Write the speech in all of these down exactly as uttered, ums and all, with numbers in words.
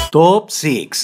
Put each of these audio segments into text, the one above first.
Top seis.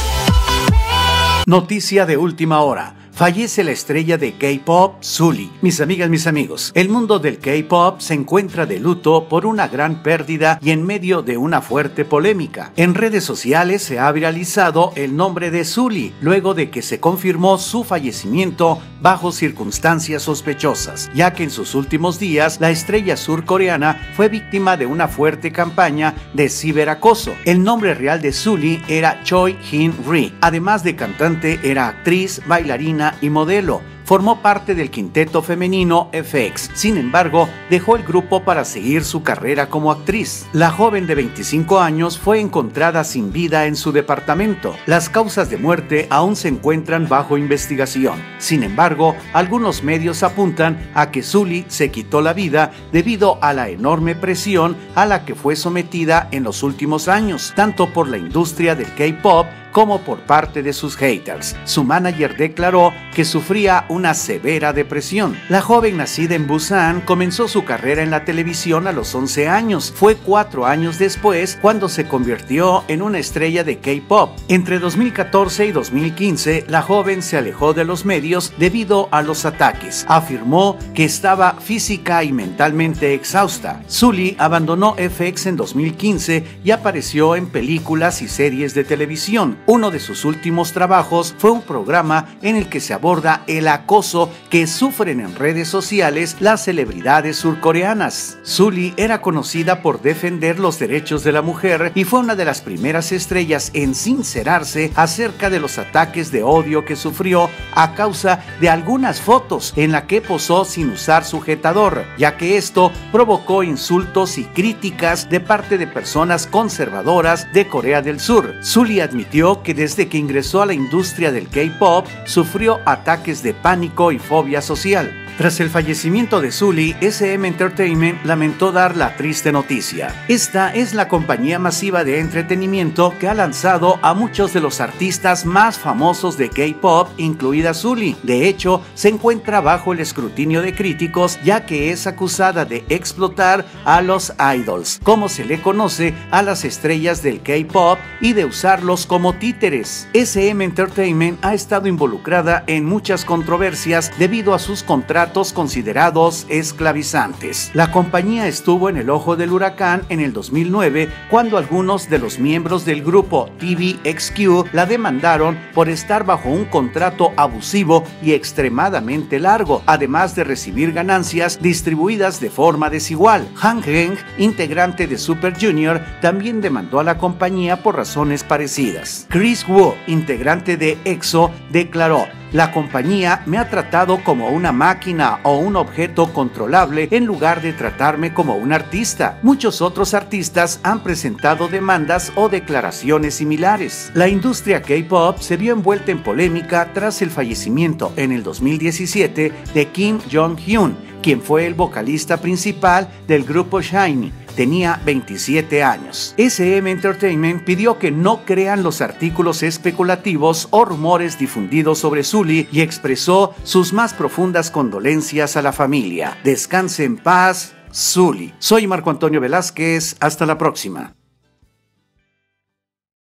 Noticia de última hora. Fallece la estrella de K-pop, Sulli. Mis amigas, mis amigos, el mundo del K-pop se encuentra de luto por una gran pérdida y en medio de una fuerte polémica. En redes sociales se ha viralizado el nombre de Sulli, luego de que se confirmó su fallecimiento bajo circunstancias sospechosas, ya que en sus últimos días la estrella surcoreana fue víctima de una fuerte campaña de ciberacoso. El nombre real de Sulli era Choi Hin-ri. Además de cantante, era actriz, bailarina y modelo. Formó parte del quinteto femenino F X. Sin embargo, dejó el grupo para seguir su carrera como actriz. La joven de veinticinco años fue encontrada sin vida en su departamento. Las causas de muerte aún se encuentran bajo investigación. Sin embargo, algunos medios apuntan a que Sulli se quitó la vida debido a la enorme presión a la que fue sometida en los últimos años, tanto por la industria del K-pop como por parte de sus haters. Su manager declaró que sufría una severa depresión. La joven nacida en Busan comenzó su carrera en la televisión a los once años. Fue cuatro años después cuando se convirtió en una estrella de K-pop. Entre dos mil catorce y dos mil quince, la joven se alejó de los medios debido a los ataques. Afirmó que estaba física y mentalmente exhausta. Sulli abandonó F X en dos mil quince y apareció en películas y series de televisión. Uno de sus últimos trabajos fue un programa en el que se aborda el acoso que sufren en redes sociales las celebridades surcoreanas. Sulli era conocida por defender los derechos de la mujer y fue una de las primeras estrellas en sincerarse acerca de los ataques de odio que sufrió a causa de algunas fotos en las que posó sin usar sujetador, ya que esto provocó insultos y críticas de parte de personas conservadoras de Corea del Sur. Sulli admitió que desde que ingresó a la industria del K-pop sufrió ataques de pánico y fobia social. Tras el fallecimiento de Sulli, S M Entertainment lamentó dar la triste noticia. Esta es la compañía masiva de entretenimiento que ha lanzado a muchos de los artistas más famosos de K-pop, incluida Sulli. De hecho, se encuentra bajo el escrutinio de críticos, ya que es acusada de explotar a los idols, como se le conoce a las estrellas del K-pop, y de usarlos como títeres. S M Entertainment ha estado involucrada en muchas controversias debido a sus contratos considerados esclavizantes. La compañía estuvo en el ojo del huracán en el dos mil nueve cuando algunos de los miembros del grupo T V X Q la demandaron por estar bajo un contrato abusivo y extremadamente largo, además de recibir ganancias distribuidas de forma desigual. Han Geng, integrante de Super Junior, también demandó a la compañía por razones parecidas. Chris Wu, integrante de EXO, declaró: "La compañía me ha tratado como una máquina o un objeto controlable en lugar de tratarme como un artista". Muchos otros artistas han presentado demandas o declaraciones similares. La industria K-pop se vio envuelta en polémica tras el fallecimiento en el dos mil diecisiete de Kim Jong-hyun, quien fue el vocalista principal del grupo SHINee. Tenía veintisiete años. S M Entertainment pidió que no crean los artículos especulativos o rumores difundidos sobre Sulli y expresó sus más profundas condolencias a la familia. Descanse en paz, Sulli. Soy Marco Antonio Velázquez. Hasta la próxima.